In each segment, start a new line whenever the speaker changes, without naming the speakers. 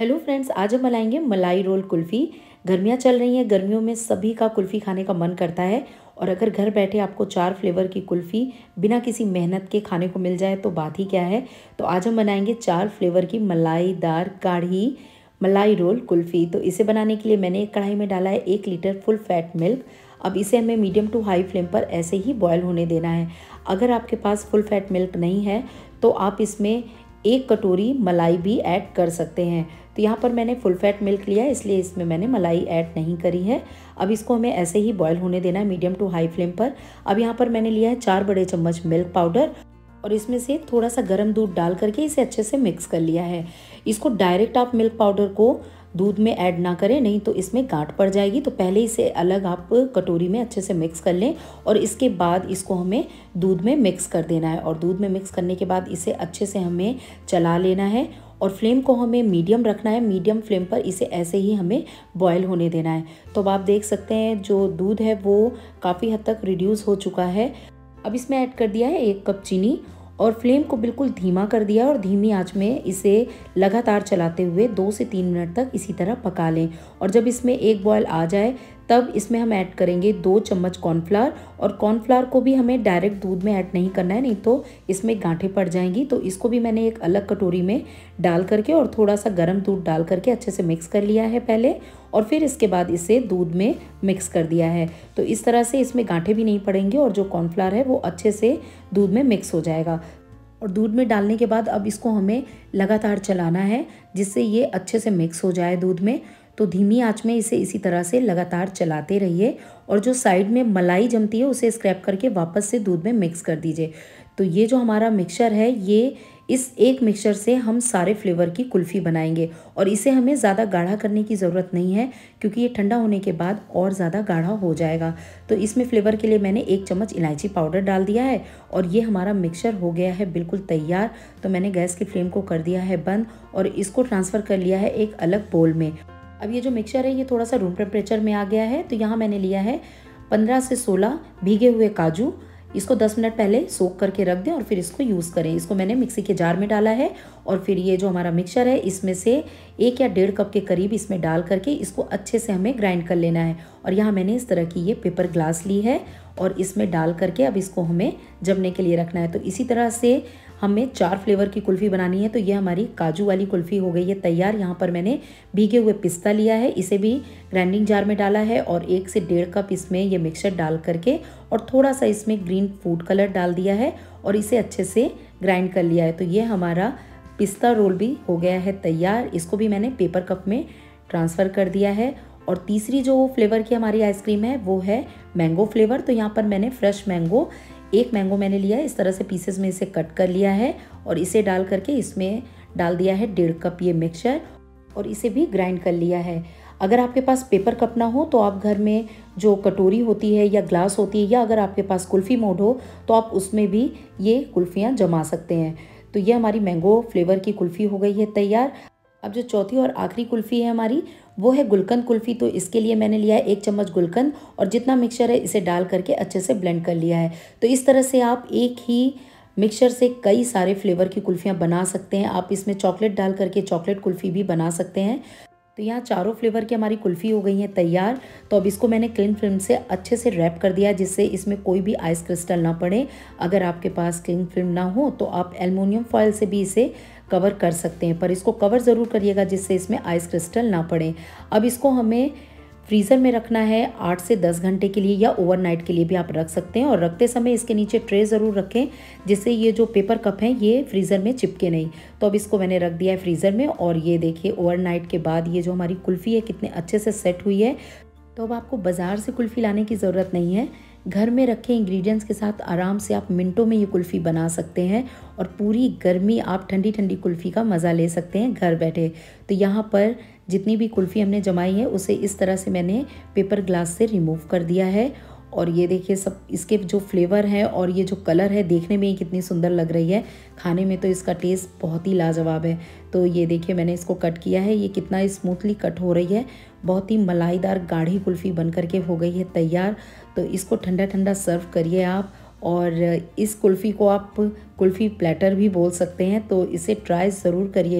Hello friends, आज हम बनाएंगे मलाई रोल कुल्फ़ी। गर्मियाँ चल रही हैं, गर्मियों में सभी का कुल्फ़ी खाने का मन करता है। और अगर घर बैठे आपको 4 फ्लेवर की कुल्फ़ी बिना किसी मेहनत के खाने को मिल जाए तो बात ही क्या है। तो आज हम बनाएंगे 4 फ्लेवर की मलाईदार गाढ़ी मलाई रोल कुल्फ़ी। तो इसे बनाने के लिए मैंने एक कढ़ाई में डाला है 1 लीटर फुल फैट मिल्क। अब इसे हमें मीडियम टू हाई फ्लेम पर ऐसे ही बॉयल होने देना है। अगर आपके पास फुल फैट मिल्क नहीं है तो आप इसमें 1 कटोरी मलाई भी ऐड कर सकते हैं। तो यहाँ पर मैंने फुल फैट मिल्क लिया है, इसलिए इसमें मैंने मलाई ऐड नहीं करी है। अब इसको हमें ऐसे ही बॉयल होने देना है मीडियम टू हाई फ्लेम पर। अब यहाँ पर मैंने लिया है 4 बड़े चम्मच मिल्क पाउडर और इसमें से थोड़ा सा गर्म दूध डाल करके इसे अच्छे से मिक्स कर लिया है। इसको डायरेक्ट आप मिल्क पाउडर को दूध में ऐड ना करें, नहीं तो इसमें गांठ पड़ जाएगी। तो पहले इसे अलग आप कटोरी में अच्छे से मिक्स कर लें और इसके बाद इसको हमें दूध में मिक्स कर देना है। और दूध में मिक्स करने के बाद इसे अच्छे से हमें चला लेना है और फ्लेम को हमें मीडियम रखना है। मीडियम फ्लेम पर इसे ऐसे ही हमें बॉयल होने देना है। तो अब आप देख सकते हैं जो दूध है वो काफ़ी हद तक रिड्यूस हो चुका है। अब इसमें ऐड कर दिया है 1 कप चीनी और फ्लेम को बिल्कुल धीमा कर दिया और धीमी आंच में इसे लगातार चलाते हुए 2 से 3 मिनट तक इसी तरह पका लें। और जब इसमें एक बॉयल आ जाए तब इसमें हम ऐड करेंगे 2 चम्मच कॉर्नफ्लावर। और कॉर्नफ्लावर को भी हमें डायरेक्ट दूध में ऐड नहीं करना है, नहीं तो इसमें गांठें पड़ जाएंगी। तो इसको भी मैंने एक अलग कटोरी में डाल करके और थोड़ा सा गर्म दूध डाल करके अच्छे से मिक्स कर लिया है पहले, और फिर इसके बाद इसे दूध में मिक्स कर दिया है। तो इस तरह से इसमें गांठें भी नहीं पड़ेंगे और जो कॉर्नफ्लावर है वो अच्छे से दूध में मिक्स हो जाएगा। और दूध में डालने के बाद अब इसको हमें लगातार चलाना है जिससे ये अच्छे से मिक्स हो जाए दूध में। तो धीमी आंच में इसे इसी तरह से लगातार चलाते रहिए और जो साइड में मलाई जमती है उसे स्क्रैप करके वापस से दूध में मिक्स कर दीजिए। तो ये जो हमारा मिक्सचर है, ये इस एक मिक्सचर से हम सारे फ्लेवर की कुल्फ़ी बनाएंगे। और इसे हमें ज़्यादा गाढ़ा करने की ज़रूरत नहीं है क्योंकि ये ठंडा होने के बाद और ज़्यादा गाढ़ा हो जाएगा। तो इसमें फ्लेवर के लिए मैंने 1 चम्मच इलायची पाउडर डाल दिया है और ये हमारा मिक्सचर हो गया है बिल्कुल तैयार। तो मैंने गैस की फ्लेम को कर दिया है बंद और इसको ट्रांसफ़र कर लिया है एक अलग बोल में। अब ये जो मिक्सचर है ये थोड़ा सा रूम टेम्परेचर में आ गया है। तो यहाँ मैंने लिया है 15 से 16 भीगे हुए काजू। इसको 10 मिनट पहले सोक करके रख दें और फिर इसको यूज़ करें। इसको मैंने मिक्सी के जार में डाला है और फिर ये जो हमारा मिक्सचर है इसमें से 1 या 1.5 कप के करीब इसमें डाल करके इसको अच्छे से हमें ग्राइंड कर लेना है। और यहाँ मैंने इस तरह की ये पेपर ग्लास ली है और इसमें डाल करके अब इसको हमें जमने के लिए रखना है। तो इसी तरह से हमें 4 फ्लेवर की कुल्फ़ी बनानी है। तो ये हमारी काजू वाली कुल्फ़ी हो गई है तैयार। यहाँ पर मैंने भीगे हुए पिस्ता लिया है, इसे भी ग्राइंडिंग जार में डाला है और 1 से 1.5 कप इसमें ये मिक्सचर डाल करके और थोड़ा सा इसमें ग्रीन फूड कलर डाल दिया है और इसे अच्छे से ग्राइंड कर लिया है। तो ये हमारा पिस्ता रोल भी हो गया है तैयार। इसको भी मैंने पेपर कप में ट्रांसफ़र कर दिया है। और तीसरी जो फ्लेवर की हमारी आइसक्रीम है वो है मैंगो फ्लेवर। तो यहाँ पर मैंने फ्रेश मैंगो 1 मैंगो मैंने लिया है, इस तरह से पीसेस में इसे कट कर लिया है और इसे डाल करके इसमें डाल दिया है 1.5 कप ये मिक्सचर और इसे भी ग्राइंड कर लिया है। अगर आपके पास पेपर कप ना हो तो आप घर में जो कटोरी होती है या ग्लास होती है या अगर आपके पास कुल्फ़ी मोड हो तो आप उसमें भी ये कुल्फ़ियाँ जमा सकते हैं। तो ये हमारी मैंगो फ्लेवर की कुल्फ़ी हो गई है तैयार। अब जो चौथी और आखिरी कुल्फ़ी है हमारी वो है गुलकंद कुल्फ़ी। तो इसके लिए मैंने लिया है 1 चम्मच गुलकंद और जितना मिक्सचर है इसे डाल करके अच्छे से ब्लेंड कर लिया है। तो इस तरह से आप एक ही मिक्सचर से कई सारे फ्लेवर की कुल्फ़ियाँ बना सकते हैं। आप इसमें चॉकलेट डाल करके चॉकलेट कुल्फ़ी भी बना सकते हैं। तो यहाँ चारों फ्लेवर की हमारी कुल्फ़ी हो गई है तैयार। तो अब इसको मैंने क्लिंग फिल्म से अच्छे से रैप कर दिया जिससे इसमें कोई भी आइस क्रिस्टल ना पड़े। अगर आपके पास क्लिंग फिल्म ना हो तो आप एल्युमिनियम फॉयल से भी इसे कवर कर सकते हैं, पर इसको कवर ज़रूर करिएगा जिससे इसमें आइस क्रिस्टल ना पड़े। अब इसको हमें फ्रीज़र में रखना है 8 से 10 घंटे के लिए या ओवरनाइट के लिए भी आप रख सकते हैं। और रखते समय इसके नीचे ट्रे ज़रूर रखें जिससे ये जो पेपर कप हैं ये फ्रीज़र में चिपके नहीं। तो अब इसको मैंने रख दिया है फ्रीज़र में और ये देखिए ओवरनाइट के बाद ये जो हमारी कुल्फ़ी है कितने अच्छे से सेट हुई है। तो अब आपको बाज़ार से कुल्फ़ी लाने की ज़रूरत नहीं है, घर में रखे इंग्रेडिएंट्स के साथ आराम से आप मिनटों में ये कुल्फ़ी बना सकते हैं और पूरी गर्मी आप ठंडी ठंडी कुल्फ़ी का मज़ा ले सकते हैं घर बैठे। तो यहाँ पर जितनी भी कुल्फ़ी हमने जमाई है उसे इस तरह से मैंने पेपर ग्लास से रिमूव कर दिया है। और ये देखिए सब इसके जो फ्लेवर हैं और ये जो कलर है देखने में ही कितनी सुंदर लग रही है, खाने में तो इसका टेस्ट बहुत ही लाजवाब है। तो ये देखिए मैंने इसको कट किया है, ये कितना स्मूथली कट हो रही है, बहुत ही मलाईदार गाढ़ी कुल्फ़ी बन करके हो गई है तैयार। तो इसको ठंडा ठंडा सर्व करिए आप और इस कुल्फ़ी को आप कुल्फ़ी प्लेटर भी बोल सकते हैं। तो इसे ट्राई ज़रूर करिएगा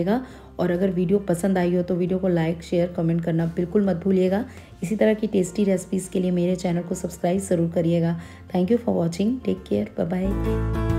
और अगर वीडियो पसंद आई हो तो वीडियो को लाइक, शेयर, कमेंट करना बिल्कुल मत भूलिएगा। इसी तरह की टेस्टी रेसिपीज़ के लिए मेरे चैनल को सब्सक्राइब ज़रूर करिएगा। Thank you for watching. Take care. Bye bye.